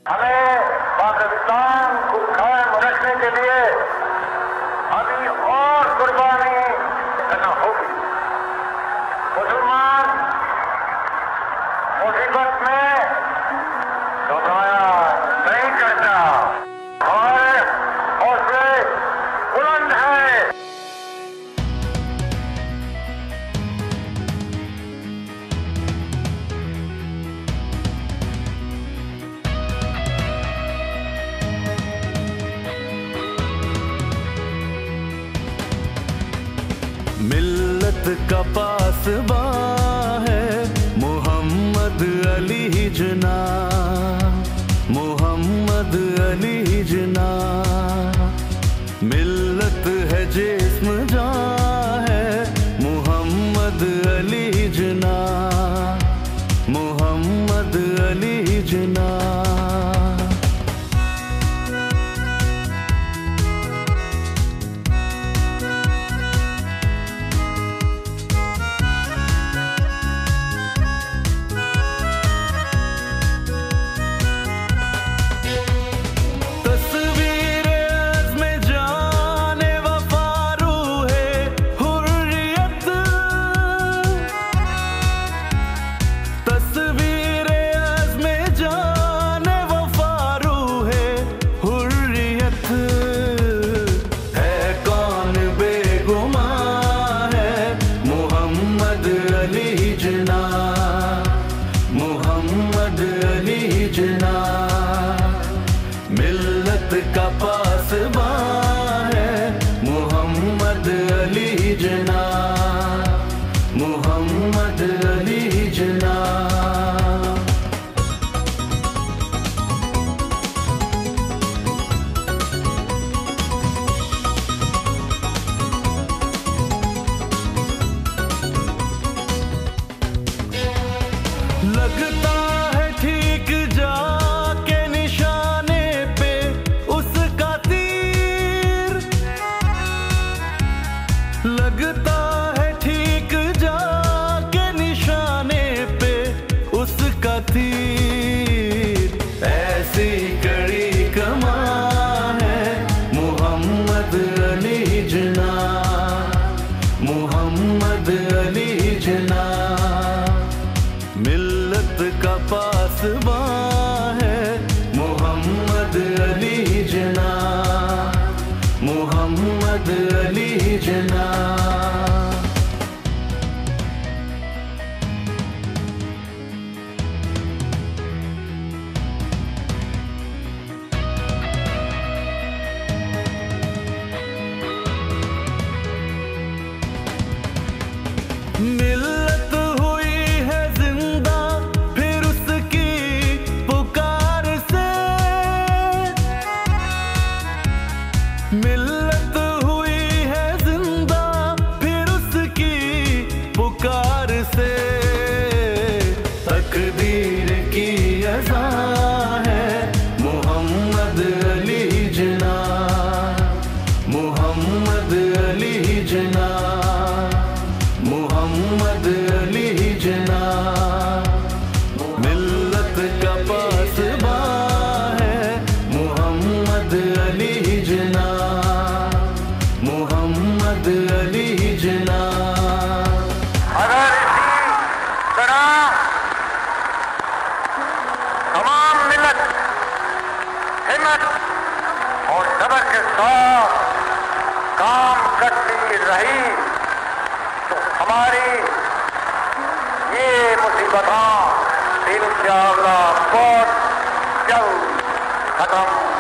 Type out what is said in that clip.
हमें पाकिस्तान को कायम रखने के लिए अभी और कुर्बानी करना होगी। मुसलमान मुसीबत में घबराया नहीं करता और हौसले बुलंद है। मिल्लत का पासबा है मोहम्मद अली जना, मोहम्मद अली जना। मिल्लत है जिस्म जान है मोहम्मद अली जना, मोहम्मद अली जना। मोहम्मद अली जना। मिल्लत का पासबा है मोहम्मद अली जना, मोहम्मद अली जना। लगता है ठीक जाके निशाने पे उसका तीर, लगता है ठीक जाके निशाने पे उसका तीर। ऐसी कड़ी कमान है मोहम्मद अली जना, मोहम्मद अली जना। मिल्लत का पासबा है मोहम्मद अली जना, मोहम्मद अली जना। मिल्लत हुई है जिंदा फिर उसकी पुकार से, मिल्लत हुई है जिंदा फिर उसकी पुकार से। तकदीर की अज़ा है मोहम्मद अली जना, मोहम्मद अली जना, मोहम्मद अली जना। मिल्लत का पासबा है मोहम्मद अली जना, मोहम्मद अली जना। अगर इसी तरह तमाम मिल्लत हिम्मत और सब्र के साथ काम करती रही तो हमारी ये मुसीबत इंशाअल्लाह बहुत जल्द खत्म